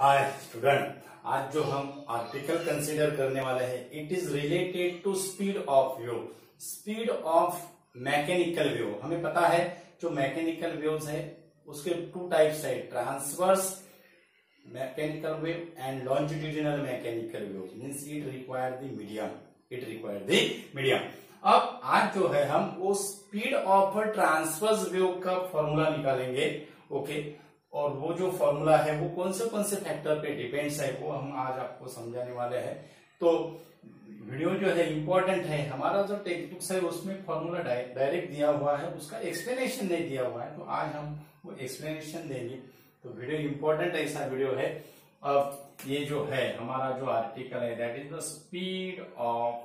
Hi student, आज जो हम आर्टिकल कंसीडर करने वाले हैं it is related to speed of wave. Speed of mechanical wave. हमें पता है जो मैकेनिकल वेव्स है उसके टू टाइप्स है, transverse mechanical wave and longitudinal mechanical wave. Means it require the medium. अब आज जो है हम वो स्पीड ऑफ ट्रांसवर्स वेव का फॉर्मूला निकालेंगे। ओके, और वो जो फॉर्मूला है वो कौन से फैक्टर पे डिपेंड्स है वो हम आज आपको समझाने वाले हैं। तो वीडियो जो है इंपॉर्टेंट है। हमारा जो टेक्स्ट बुक्स है उसमें फॉर्मूला डायरेक्ट दिया हुआ है, उसका एक्सप्लेनेशन नहीं दिया हुआ है, तो आज हम वो एक्सप्लेनेशन देंगे। तो वीडियो इंपॉर्टेंट ऐसा वीडियो है। अब ये जो है हमारा जो आर्टिकल है that is the speed of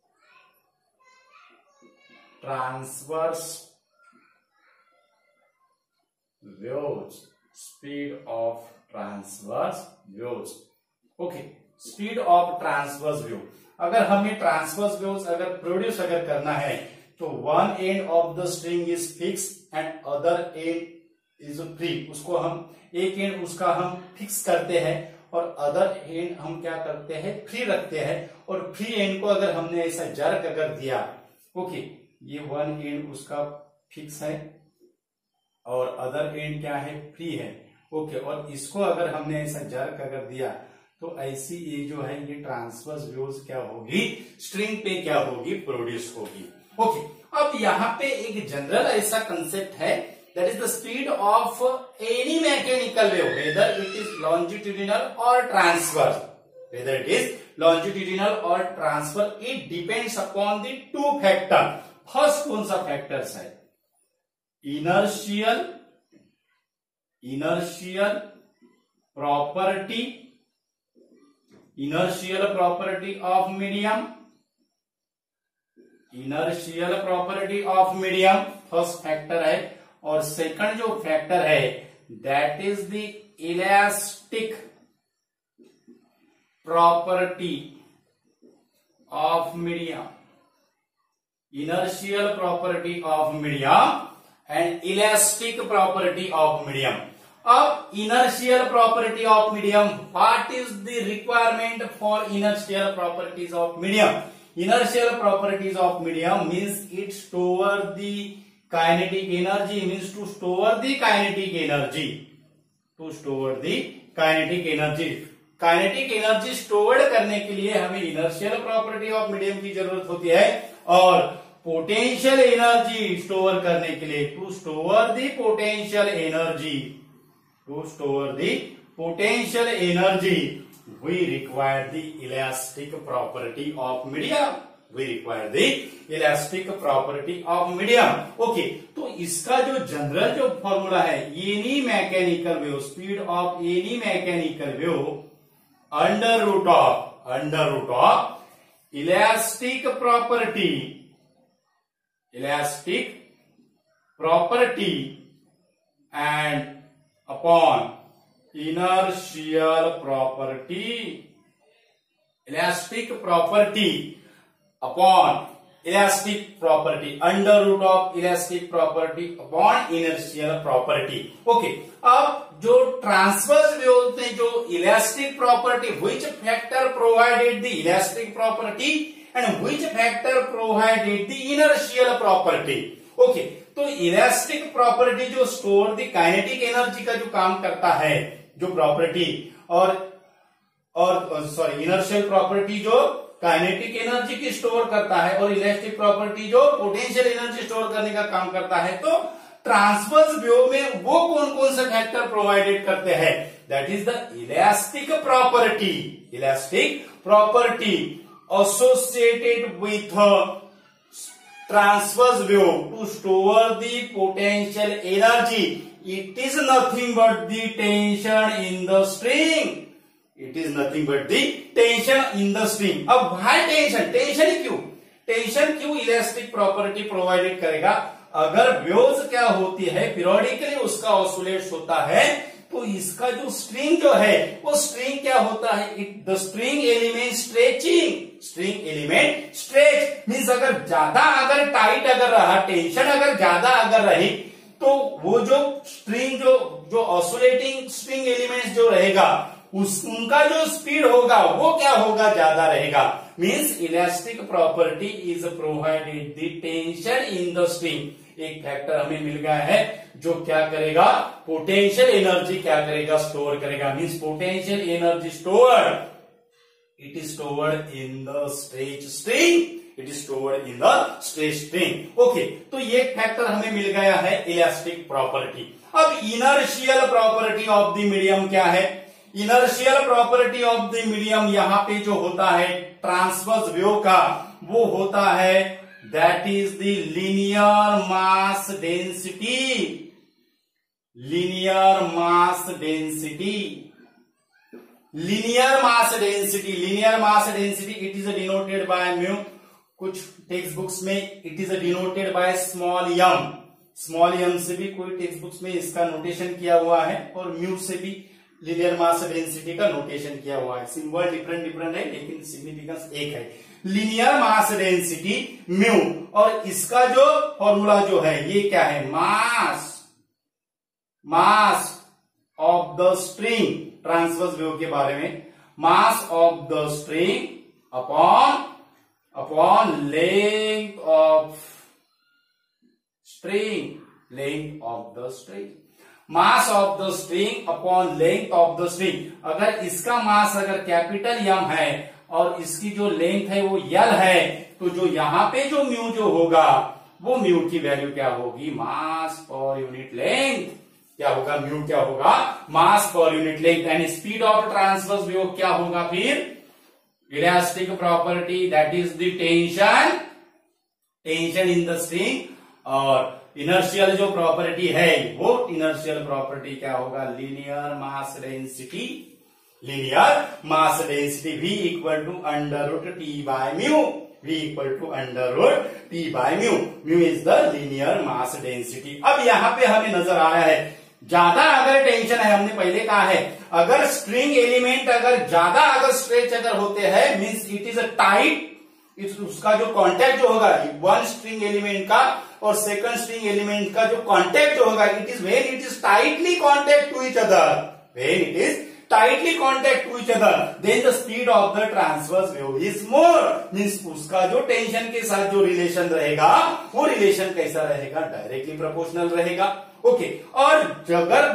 transverse waves. Speed of transverse waves. Okay, speed of transverse wave. अगर हमें ट्रांसवर्स वेव्स अगर प्रोड्यूस करना है तो one end of the string is fix end other end is free. उसको हम एक and उसका हम फिक्स करते हैं और अदर एंड हम क्या करते हैं, फ्री रखते हैं। और फ्री एंड को अगर हमने ऐसा जर्क अगर दिया, ओके, ये वन एंड उसका फिक्स है और अदर एंड क्या है, फ्री है। ओके, और इसको अगर हमने ऐसा जर्क अगर दिया तो ऐसी ये जो है ये ट्रांसवर्स वेव्स क्या होगी, स्ट्रिंग पे क्या होगी, प्रोड्यूस होगी। ओके, अब यहाँ पे एक जनरल ऐसा कंसेप्ट है that is the speed of any mechanical wave whether it is longitudinal और transverse. Whether it is longitudinal और transfer, it depends upon the two factor. First कौन सा फैक्टर्स है, inertial property of medium. First factor है। और second जो factor है that is the elastic property of medium. Inertial property of medium and elastic property of medium. अब inertial property of medium, what is the requirement for inertial properties of medium? Inertial properties of medium means it store the kinetic energy, means to store the kinetic energy. Kinetic energy stored करने के लिए हमें inertial property of medium की जरूरत होती है, और potential energy store करने के लिए to store the potential energy we require the elastic property of medium. Okay, तो इसका जो जनरल जो फॉर्मूला है, any mechanical wave, speed of any mechanical wave under root of elastic property and upon inertial property, under root of elastic property upon inertial property। Okay, अब जो transverse wave में जो elastic property, which factor provided the elastic property and which factor provided the inertial property? Okay, तो elastic property जो store the kinetic energy का जो काम करता है, जो प्रॉपर्टी, और सॉरी इनर्शियल प्रॉपर्टी जो काइनेटिक एनर्जी की स्टोर करता है, और इलास्टिक प्रॉपर्टी जो पोटेंशियल एनर्जी स्टोर करने का काम करता है। तो ट्रांसवर्स वेव में वो कौन कौन से फैक्टर प्रोवाइडेड करते हैं, that is the elastic property associated with transverse wave to store the potential energy. It is nothing but the tension in the string. अब why टेंशन क्यों इलास्टिक प्रॉपर्टी प्रोवाइडेड करेगा? अगर वेव्स क्या होती है, periodically उसका ऑसिलेट्स होता है, तो इसका जो स्ट्रिंग जो है वो स्ट्रिंग क्या होता है, the string element stretch means अगर ज्यादा अगर टाइट अगर रहा, टेंशन अगर ज्यादा अगर रही, तो वो जो स्ट्रिंग जो ऑसिलेटिंग स्ट्रिंग एलिमेंट्स जो रहेगा उनका जो स्पीड होगा वो क्या होगा, ज्यादा रहेगा। Means elastic property is provided the tension in the string. एक फैक्टर हमें मिल गया है जो क्या करेगा, पोटेंशियल एनर्जी क्या करेगा, स्टोर करेगा। Means potential energy stored, it is stored in the stretch string, it is stored in the stretch string। Okay, तो ये फैक्टर हमें मिल गया है इलास्टिक प्रॉपर्टी। अब inertial property of the medium क्या है? Inertial property of the medium यहां पे जो होता है ट्रांसवर्स वेव का, वो होता है that is the linear mass density. Linear mass density, linear mass density, linear mass density it is denoted by mu. कुछ टेक्स्ट बुक्स में it is denoted by small M. Small M से भी कोई text books में इसका notation किया हुआ है, और म्यू से भी लीनियर मास डेंसिटी का नोटेशन किया हुआ है। सिंबल डिफरेंट डिफरेंट है लेकिन सिग्निफिकेंस एक है। लीनियर मास डेंसिटी म्यू, और इसका जो फॉर्मूला जो है ये क्या है, mass of the string. Transverse wave के बारे में, mass of the string upon length of string, length of the string. Mass of the string upon length of the string. अगर इसका मास अगर कैपिटल एम है और इसकी जो लेंथ है वो एल है, तो जो यहां पे जो म्यू जो होगा वो म्यू की वैल्यू क्या होगी, मास पर यूनिट लेंथ क्या होगा, म्यू क्या होगा, mass per unit length. And speed of transverse wave क्या होगा फिर, elastic property that is the tension in the string. और इनर्शियल जो प्रॉपर्टी है वो इनर्शियल प्रॉपर्टी क्या होगा, linear mass density. Linear mass density V equal to under root T by mu, V equal to under root T by mu. Mu is the linear mass density. अब यहां पे हमें नजर आ रहा है ज्यादा अगर टेंशन है, हमने पहले कहा है अगर स्ट्रिंग एलिमेंट अगर ज्यादा अगर स्ट्रेच अगर होते हैं means it is a tight, उसका जो कांटेक्ट जो होगा वन स्ट्रिंग एलिमेंट का और सेकंड स्ट्रिंग एलिमेंट का जो कांटेक्ट जो होगा it is when it is tightly contact to each other, when it is tightly contact to each other then the speed of the transverse wave is more. Means उसका जो tension के साथ जो relation रहेगा वो relation कैसा रहेगा, directly proportional रहेगा। ओके, और अगर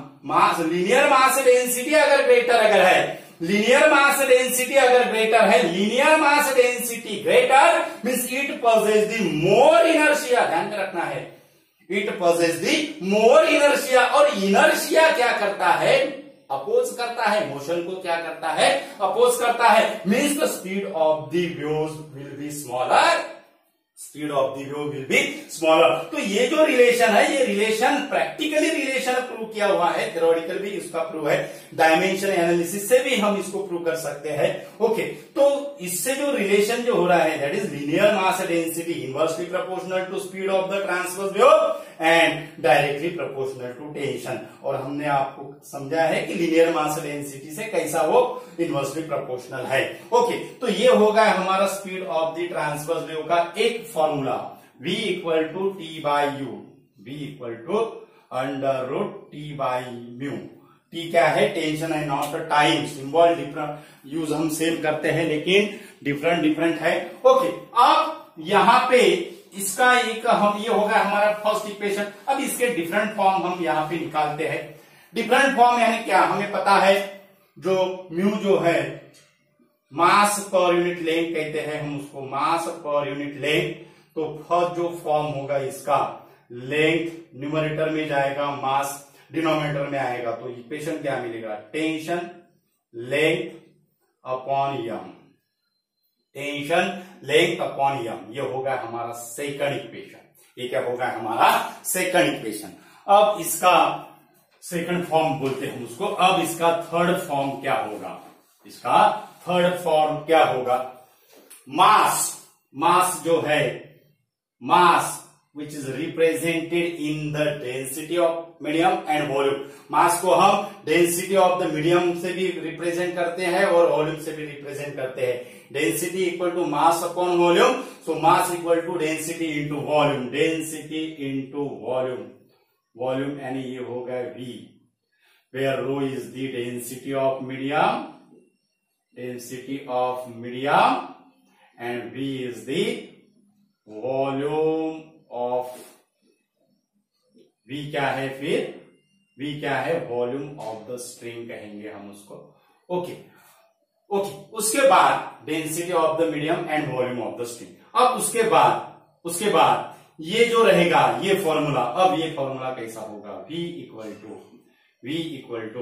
मास लीनियर मास डेंसिटी अगर ग्रेटर अगर है, लीनियर मास डेंसिटी अगर ग्रेटर है, linear mass density greater means it possess the more inertia. ध्यान में रखना है, it possess the more inertia. और इनर्शिया क्या करता है, अपोज करता है, मोशन को क्या करता है, अपोज करता है। Means the speed of the waves will be smaller, speed of the wave will be smaller. तो ये जो रिलेशन है ये रिलेशन प्रैक्टिकली रिलेशन प्रूव किया हुआ है, थ्योरेटिकल भी इसका प्रूव है, डायमेंशन एनालिसिस से भी हम इसको प्रूव कर सकते हैं। ओके, तो इससे जो रिलेशन जो हो रहा है that is linear mass density inversely proportional to speed of the transverse wave and directly proportional to tension. और हमने आपको समझा है कि लीनियर मास डेंसिटी से कैसा वो इनवर्सली प्रोपोर्शनल है। ओके, तो ये होगा हमारा speed of the transverse wave का एक formula, V equal to T by U, V equal to under root T by mu. T क्या है, टेंशन है, not time. Symbol different use हम सेम करते हैं लेकिन डिफरेंट डिफरेंट है। ओके, अब यहां पे इसका एक हम ये होगा हमारा फर्स्ट इक्वेशन। अब इसके डिफरेंट फॉर्म हम यहां पे निकालते हैं। डिफरेंट फॉर्म यानी क्या, हमें पता है जो म्यू जो है मास पर यूनिट लेंथ कहते हैं हम उसको, मास पर यूनिट लेंथ। तो फर्स्ट जो फॉर्म होगा इसका लेंथ न्यूमरेटर में जाएगा, मास डिनोमिनेटर में आएगा। तो इक्वेशन क्या मिलेगा, tension length upon M, tension length upon M. ये होगा हमारा सेकंड इक्वेशन। ये क्या होगा हमारा सेकंड इक्वेशन। अब इसका सेकंड फॉर्म बोलते हैं उसको। अब इसका थर्ड फॉर्म क्या होगा, इसका थर्ड फॉर्म क्या होगा, मास, मास जो है मास which is represented in the density of medium and volume। मास को हम डेंसिटी ऑफ द मीडियम से भी रिप्रेजेंट करते हैं और वॉल्यूम से भी रिप्रेजेंट करते हैं। Density equal to mass upon volume, so mass equal to density into volume, density into volume, volume यानी ये हो गया V। where rho is the density of medium, and V is the volume of, V क्या है फिर, V क्या है, volume of the string कहेंगे हम उसको। ओके, उसके बाद density of the medium and volume of the string. अब उसके बाद ये जो रहेगा ये फॉर्मूला, अब ये फॉर्मूला कैसा होगा, V equal to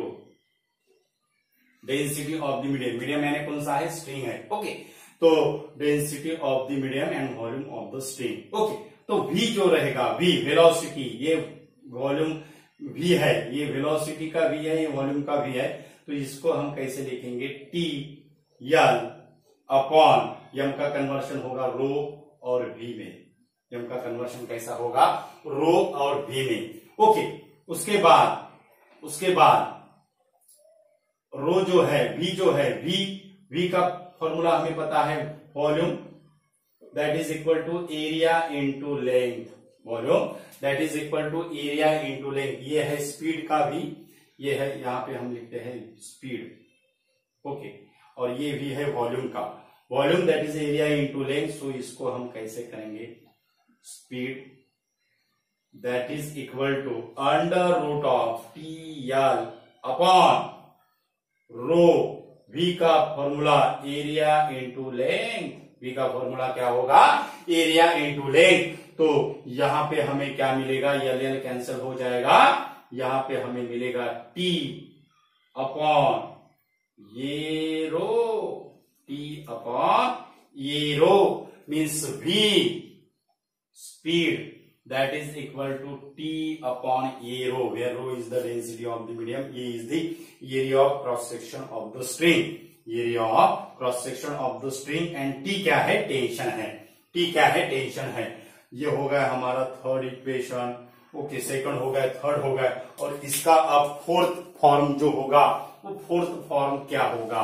density of the medium यानी कौन सा है, स्ट्रिंग है। ओके, तो density of the medium and volume of the string. Okay, तो V जो रहेगा, V वेलोसिटी, ये वॉल्यूम V है, ये वेलोसिटी का V है, ये वॉल्यूम का V है, तो इसको हम कैसे लिखेंगे, TL अपॉन यम का कन्वर्शन होगा रो और V में, यम का कन्वर्शन कैसा होगा, रो और V में। ओके, उसके बाद रो जो है, V जो है, V का फॉर्मूला हमें पता है, volume that is equal to area into length, volume that is equal to area into length. ये है स्पीड का भी, ये है यहां पे हम लिखते हैं स्पीड। ओके, और ये भी है वॉल्यूम का, volume that is area into length. So इसको हम कैसे करेंगे, speed that is equal to under root of TL upon rho, V का formula area into length, V का फॉर्मूला क्या होगा, एरिया इंटू लेंथ। तो यहां पे हमें क्या मिलेगा, ये कैंसिल हो जाएगा, यहां पे हमें मिलेगा T अपॉन ये रो, T अपॉन ये rho means V speed that is equal to T upon A rho, where rho is the density of the medium, A is the area of cross section of the string, area of cross section of the string, and T क्या है, tension है, T क्या है, tension है। ये हो गया हमारा थर्ड इक्वेशन। ओके, सेकंड हो गया, थर्ड हो गया, और इसका अब फोर्थ फॉर्म जो होगा, वो फोर्थ फॉर्म क्या होगा,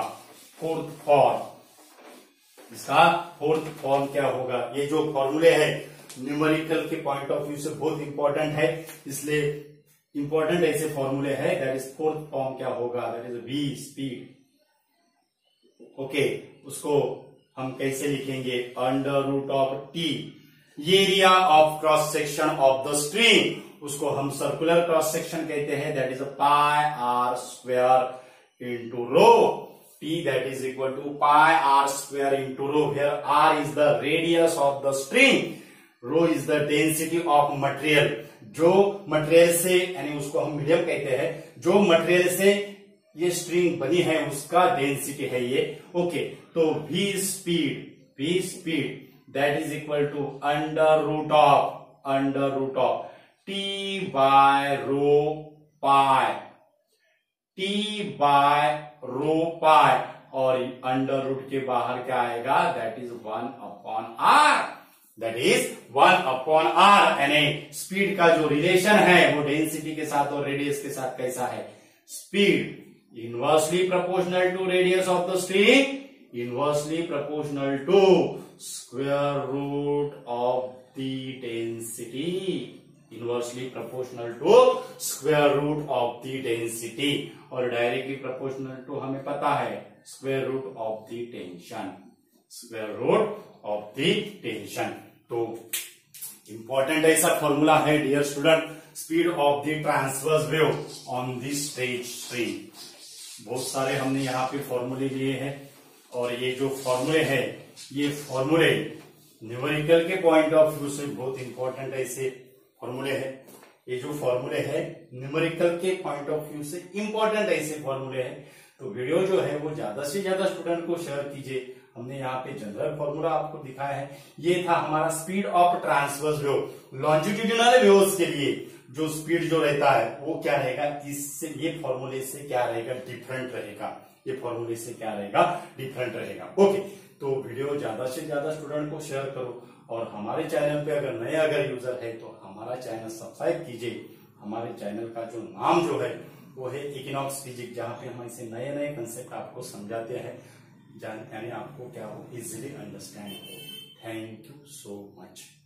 इसका फोर्थ फॉर्म क्या होगा। ये जो फॉर्मूले है न्यूमेरिकल के पॉइंट ऑफ व्यू से बहुत इंपॉर्टेंट है, इसलिए इंपॉर्टेंट ऐसे फॉर्मूले है। दैट इज फोर्थ फॉर्म क्या होगा, that is V speed. Okay, उसको हम कैसे लिखेंगे, under root of T area of cross section of the string, उसको हम सर्कुलर क्रॉस सेक्शन कहते हैं, that is pi R square into rho, T that is equal to pi R square into rho, where R is the radius of the string, rho is the density of material. जो material से, यानी उसको हम medium कहते हैं, जो material से ये स्ट्रिंग बनी है उसका डेंसिटी है ये। ओके, तो V speed that is equal to under root of T by rho pi, और अंडर रूट के बाहर क्या आएगा, that is 1 upon R, that is 1 upon R। यानी स्पीड का जो रिलेशन है वो डेंसिटी के साथ और रेडियस के साथ कैसा है, speed inversely proportional to radius of the string, inversely proportional to square root of the density, inversely proportional to square root of the density, और डायरेक्टली प्रोपोर्शनल टू हमें पता है square root of the tension, square root of the tension. तो important ऐसा formula है dear student, speed of the transverse wave on the straight string. बहुत सारे हमने यहाँ पे फॉर्मूले लिए हैं, और ये जो फॉर्मूले है, ये फॉर्मूले न्यूमेरिकल के पॉइंट ऑफ व्यू से बहुत इंपॉर्टेंट ऐसे फॉर्मूले है। ये जो फॉर्मूले है न्यूमेरिकल के पॉइंट ऑफ व्यू से इंपॉर्टेंट ऐसे फॉर्मूले हैं, तो वीडियो जो है वो ज्यादा से ज्यादा स्टूडेंट को शेयर कीजिए। हमने यहाँ पे जनरल फॉर्मूला आपको दिखाया है, ये था हमारा speed of transverse wave. Longitudinal waves के लिए जो स्पीड जो रहता है वो क्या रहेगा, इससे ये फॉर्मूले से क्या रहेगा, डिफरेंट रहेगा, ये फॉर्मूले से क्या रहेगा, डिफरेंट रहेगा। ओके, तो वीडियो ज्यादा से ज्यादा स्टूडेंट को शेयर करो, और हमारे चैनल पे अगर नए यूजर है तो हमारा चैनल सब्सक्राइब कीजिए। हमारे चैनल का जो नाम जो है वो है इक्विनॉक्स फिजिक्स, जहाँ पे हम ऐसे नए नए कंसेप्ट आपको समझाते हैं, यानी आपको क्या हो, इजीली अंडरस्टैंड हो। Thank you so much.